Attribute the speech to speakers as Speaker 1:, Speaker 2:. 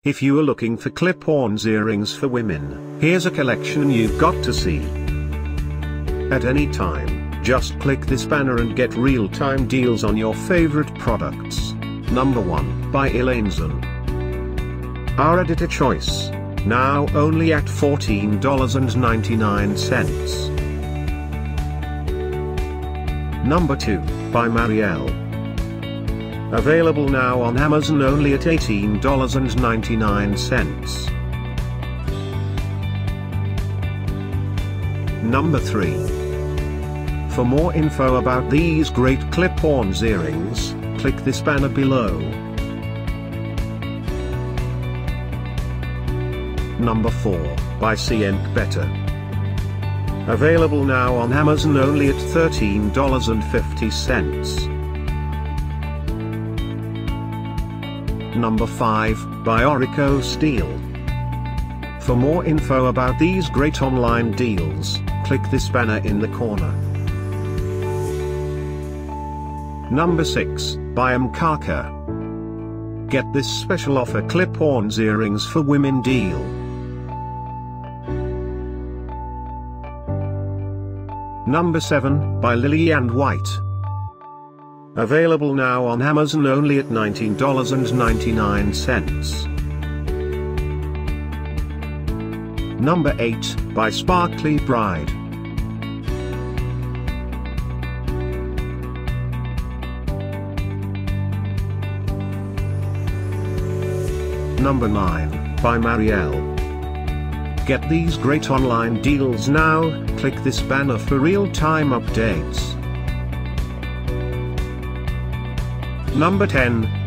Speaker 1: If you are looking for clip-on earrings for women, here's a collection you've got to see. At any time, just click this banner and get real-time deals on your favorite products. Number 1, by Elaineson. Our editor choice. Now only at $14.99. Number 2, by Marielle. Available now on Amazon only at $18.99. Number 3. For more info about these great clip-on earrings, click this banner below. Number 4, by Sienk Better. Available now on Amazon only at $13.50. Number 5, by Orico Steel. For more info about these great online deals, click this banner in the corner. Number 6, by Mkaka. Get this special offer clip-on earrings for women deal. Number 7, by Lily and White. Available now on Amazon only at $19.99. Number 8, by Sparkly Bride. Number 9, by Marielle. Get these great online deals now, click this banner for real-time updates. Number 10,